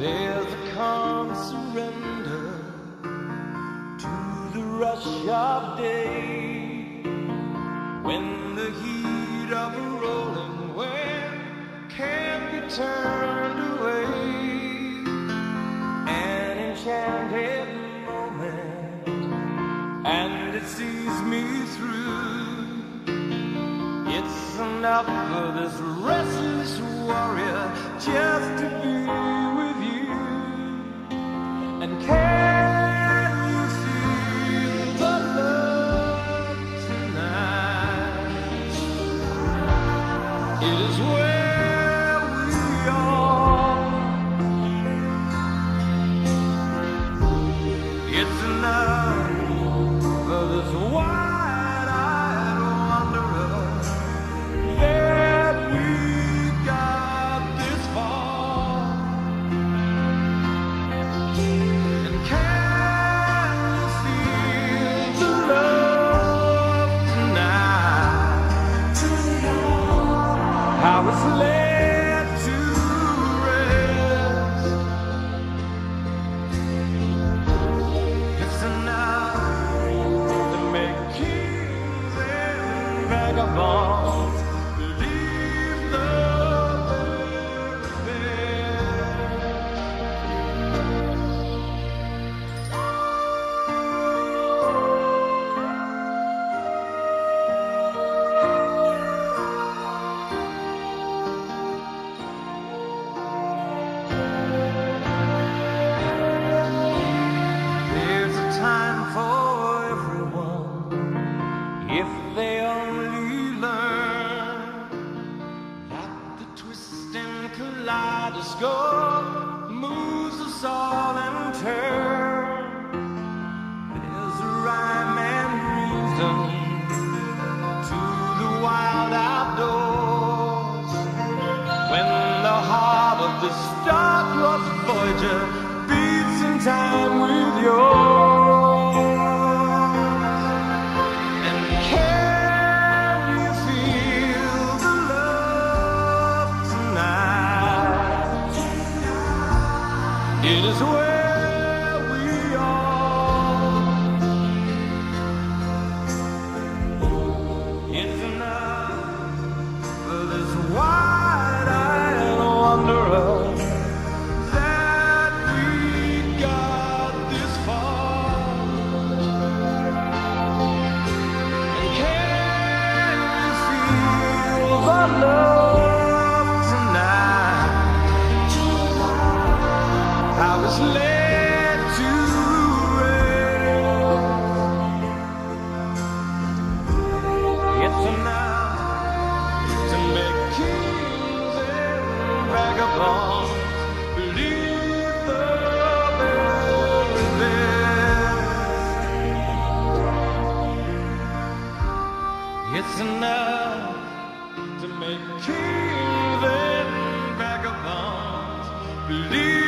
There's a calm surrender to the rush of day, when the heat of a rolling wave can't be turned away. An enchanted moment, and it sees me through. It's enough for this restless warrior just to be with you. And can you feel the love tonight? It is where we are. It's enough for this wide-eyed wanderer that we got this far. And can you feel the love tonight? How it's led to rest. It's enough to make kings and vagabonds believe the very There's a time for everyone if they only learn that the twisting kaleidoscope moves us all in turn. There's a rhyme and reason to the wild outdoors, when the heart of the star-crossed voyager beats in time with yours. And can you feel the love tonight? It is where we are. It's enough for this wide-eyed wanderer that we got this far. And can you feel the love tonight? How it's led to rest. It's enough to make kings and vagabonds believe the very best. It's enough to make kings and vagabonds believe